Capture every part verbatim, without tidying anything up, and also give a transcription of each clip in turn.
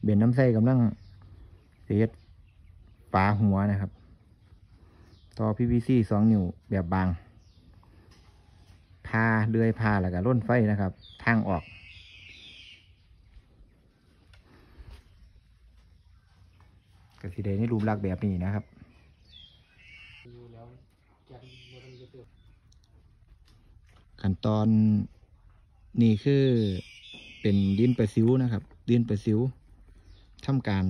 เบ็ดน้ำไส้กำลังเสียดฝาหัวนะครับต่อ พี วี ซี สองนิ้วแบบบางพาเลื่อยพาแล้วก็ร่นไฟนะครับทางออกก็สีแดงนี่รูปลักษณ์แบบนี้นะครับขั้นตอนนี่คือเป็นดินประสิวนะครับดินประสิวทำการ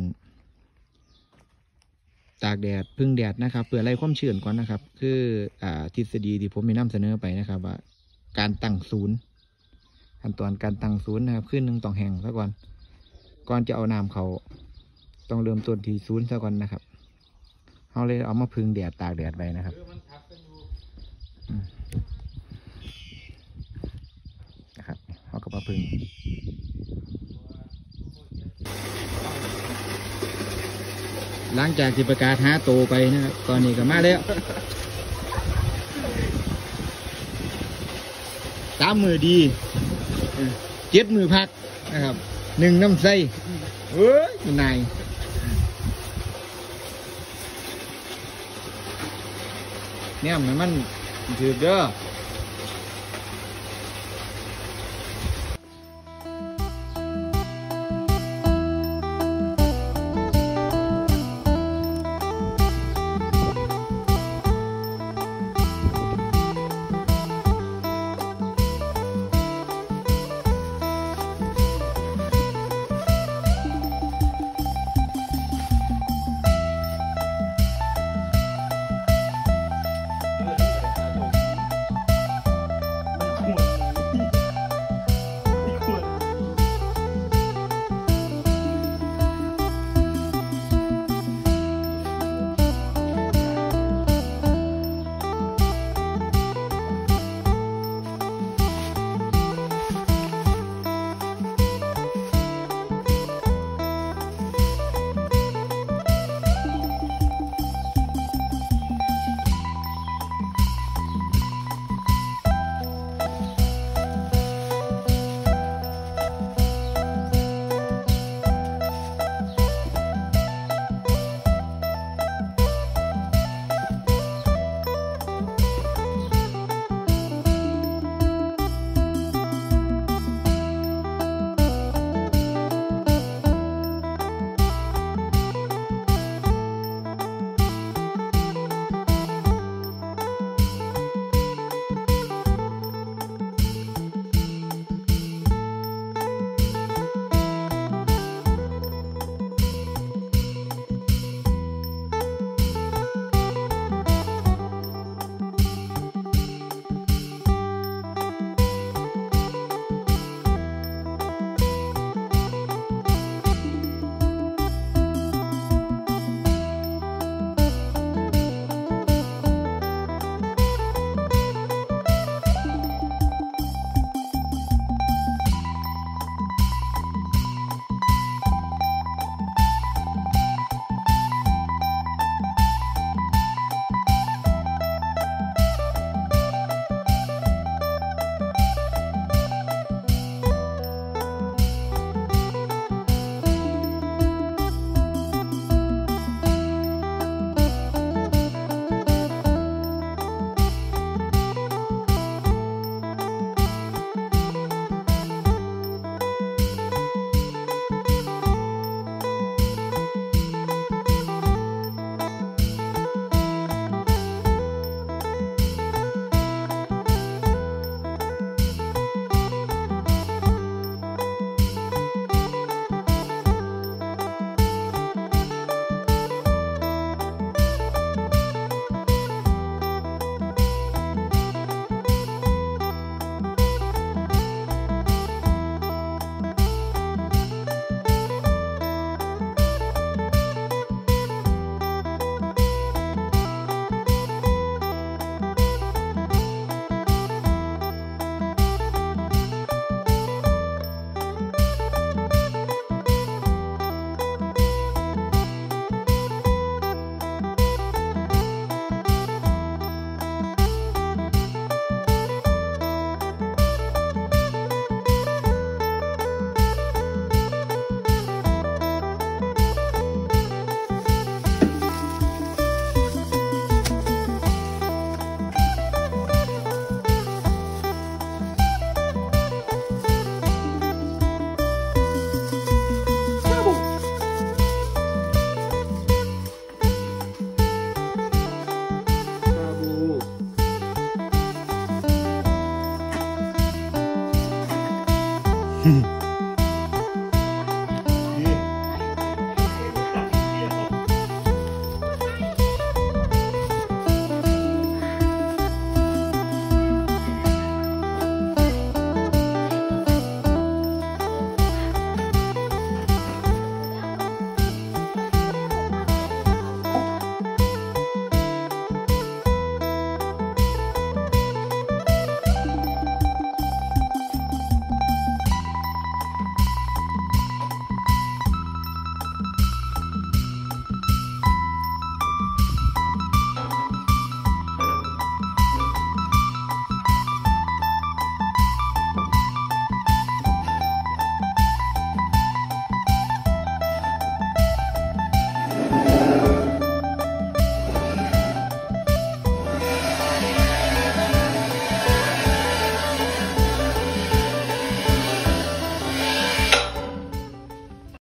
ตากแดดพึ่งแดดนะครับเพื่อไล่ความชื้นก่อนนะครับคืออ่าทฤษฎีที่ผมมีนำเสนอไปนะครับว่าการตั้งศูนย์ขั้นตอนการตั้งศูนย์นะครับขึ้นหนึ่งต้องแห้งซะก่อนก่อนจะเอาน้ำเขาต้องเริ่มต้นที่ศูนย์ซะก่อนนะครับเอาเลยเอามาพึ่งแดดตากแดดไปนะครับนะครับเขาก็มาพึ่งหลังจากที่ประกาศหาโตไปนะครับตอนนี้ก็มาแล้วสามมือดีเจ็ดมือพักนะครับหนึ่งน้ำใสเฮ้ยนายเนี่ยมันมันถือเด้อ